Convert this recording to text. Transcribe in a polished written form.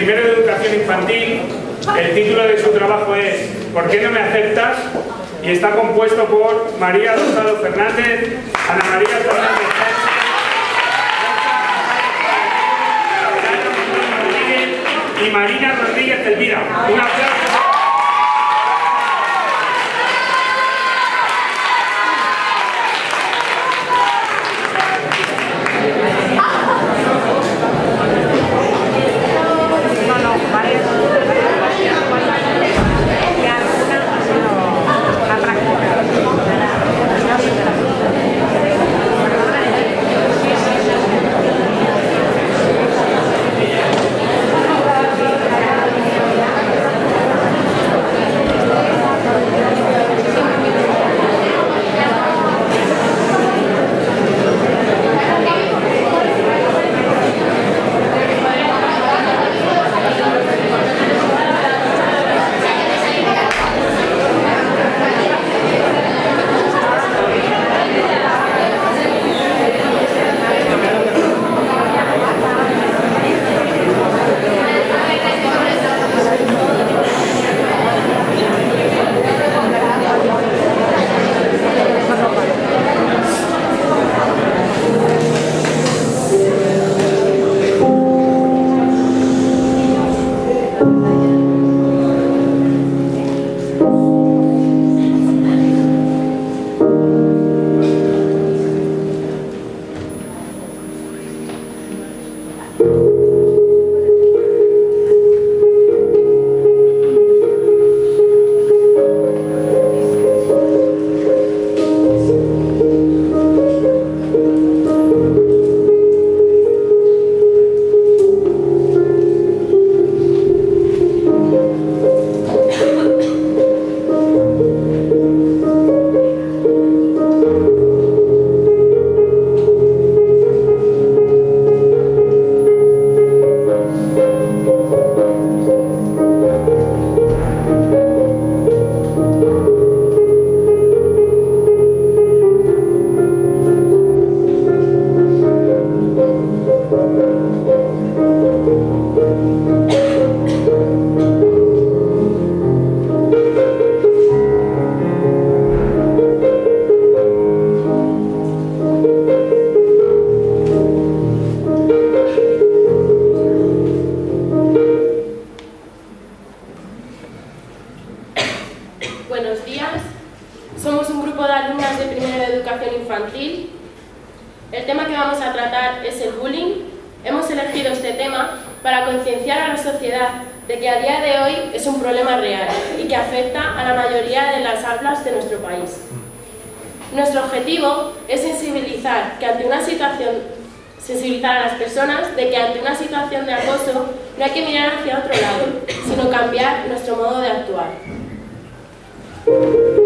primero de educación infantil. El título de su trabajo es ¿Por qué no me aceptas? Y está compuesto por María Rosado Fernández, Ana María Fernández y Marina Rodríguez Elvira. Un aplauso. Buenos días, somos un grupo de alumnas de primero de educación infantil. El tema que vamos a tratar es el bullying. Hemos elegido este tema para concienciar a la sociedad de que a día de hoy es un problema real y que afecta a la mayoría de las aulas de nuestro país. Nuestro objetivo es sensibilizar a las personas de que ante una situación de acoso no hay que mirar hacia otro lado, sino cambiar nuestro modo de actuar.